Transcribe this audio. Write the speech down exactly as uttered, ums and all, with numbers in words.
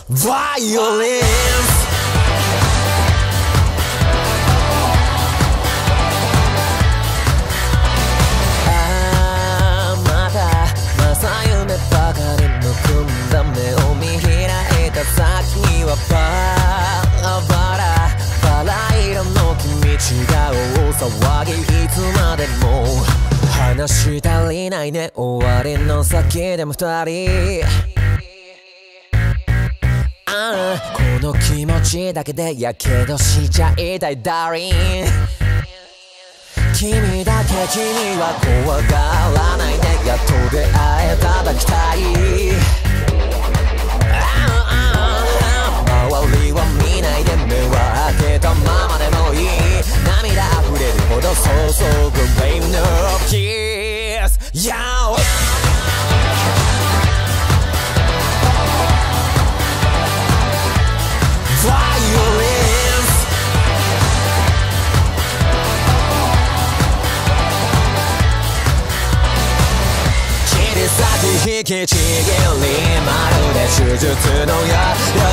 バイオレンスああまた正夢ばかりむくんだ目を見開いた先にはバラバラバラ色の君違う大騒ぎいつまでも話足りないね終わりの先でも二人ああこの気持ちだけでやけどしちゃいたいダーリン君だけ君は怖がらないでやっと出会えただきたい周りは見ないで目は開けたままでもいい涙溢れるほど注ぐ Rain of Kiss Yeah引きちぎりまるで手術のよ